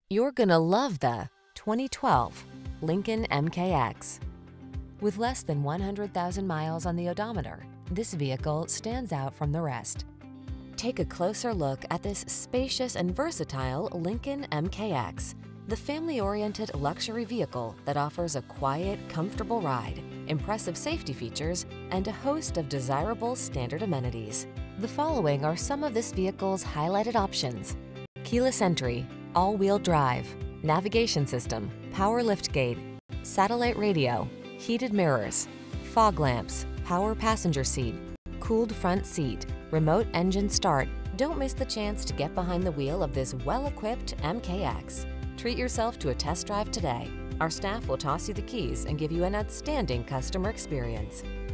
You're gonna love the 2012 Lincoln MKX. With less than 100,000 miles on the odometer, this vehicle stands out from the rest. Take a closer look at this spacious and versatile Lincoln MKX, the family-oriented luxury vehicle that offers a quiet, comfortable ride, impressive safety features, and a host of desirable standard amenities. The following are some of this vehicle's highlighted options: keyless entry, all-wheel drive, navigation system, power liftgate, satellite radio, heated mirrors, fog lamps, power passenger seat, cooled front seat, remote engine start. Don't miss the chance to get behind the wheel of this well-equipped MKX. Treat yourself to a test drive today. Our staff will toss you the keys and give you an outstanding customer experience.